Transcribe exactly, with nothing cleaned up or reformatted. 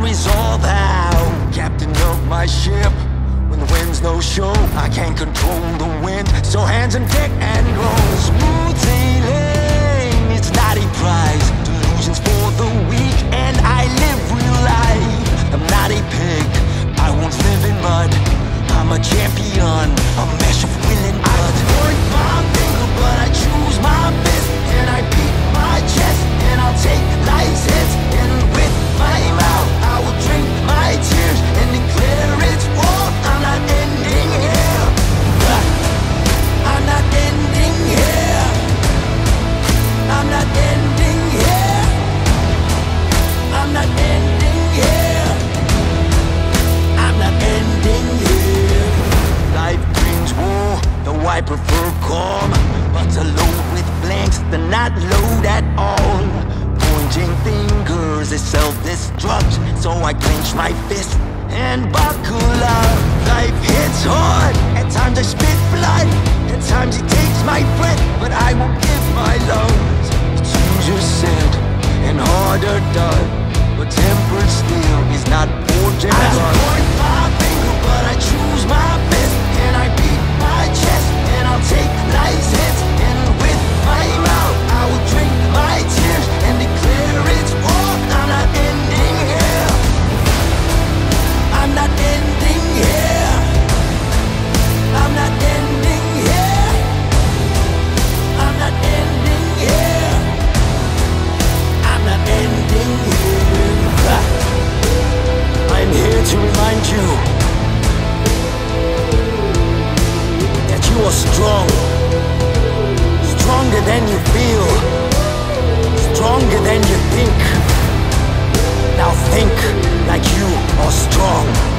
resolve how. Captain of my ship, when the wind's no show, I can't control the wind, so hands on deck and go. Smooth sailing, it's not a prize. Delusions for the weak, and I live real life. I'm not a pig, I won't live in mud. I'm a champion, a mesh of will and blood. I point my finger, but I choose my fist, and I beat my chest, and I'll take life's hits. And with my mouth, I will drink my tears and declare it's war. I'm not ending here. I'm not ending here. I'm not ending here. I'm not ending here. I'm not ending here. Life brings war, though I prefer calm. But to load with blanks, they're not load at all. Pointing fingers is self-destruct, so I clench my fist and buckle up. Life hits hard, at times I spit blood, at times it takes my breath, but I won't give my lungs. It's easier said and harder done, but tempered steel is not forged in blood. I point my finger, but I choose my fist, and I beat my chest, and I'll take life's hits. And with my mouth, I will drink my tears and declare it's war. I'm not ending here. I'm not ending here. I'm not ending here. I'm not ending here. I'm not ending here. I'm here to remind you that you are strong. Stronger than you feel. Stronger than you think. Now think like you are strong.